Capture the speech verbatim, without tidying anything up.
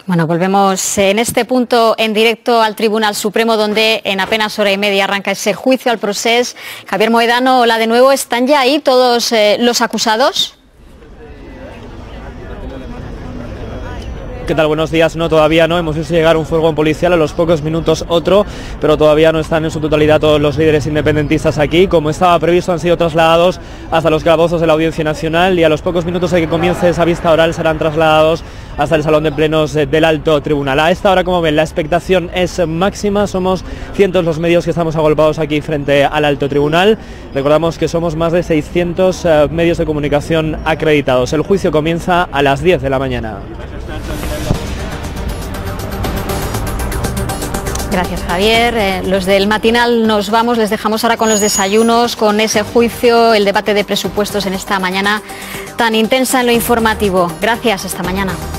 Bueno, volvemos en este punto en directo al Tribunal Supremo, donde en apenas hora y media arranca ese juicio al procés. Javier Mohedano, hola de nuevo. ¿Están ya ahí todos eh, los acusados? ¿Qué tal? Buenos días. No, todavía no. Hemos visto llegar un furgón policial, a los pocos minutos otro, pero todavía no están en su totalidad todos los líderes independentistas aquí. Como estaba previsto, han sido trasladados hasta los calabozos de la Audiencia Nacional y a los pocos minutos de que comience esa vista oral serán trasladados hasta el Salón de Plenos del Alto Tribunal. A esta hora, como ven, la expectación es máxima. Somos cientos los medios que estamos agolpados aquí frente al Alto Tribunal. Recordamos que somos más de seiscientos uh, medios de comunicación acreditados. El juicio comienza a las diez de la mañana. Gracias, Javier. Eh, los del matinal nos vamos, les dejamos ahora con los desayunos, con ese juicio, el debate de presupuestos en esta mañana tan intensa en lo informativo. Gracias, hasta mañana.